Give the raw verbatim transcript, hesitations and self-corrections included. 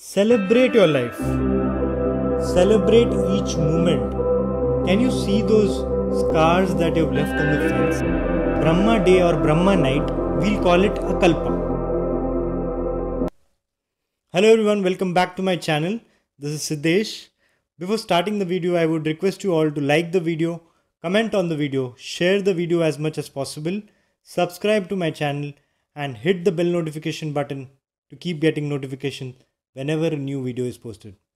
Celebrate your life. Celebrate each moment. Can you see those scars that you've left on the fence? Brahma Day or Brahma Night, we'll call it a Kalpa. Hello everyone, welcome back to my channel. This is Siddesh. Before starting the video, I would request you all to like the video, comment on the video, share the video as much as possible, subscribe to my channel and hit the bell notification button to keep getting notification whenever a new video is posted.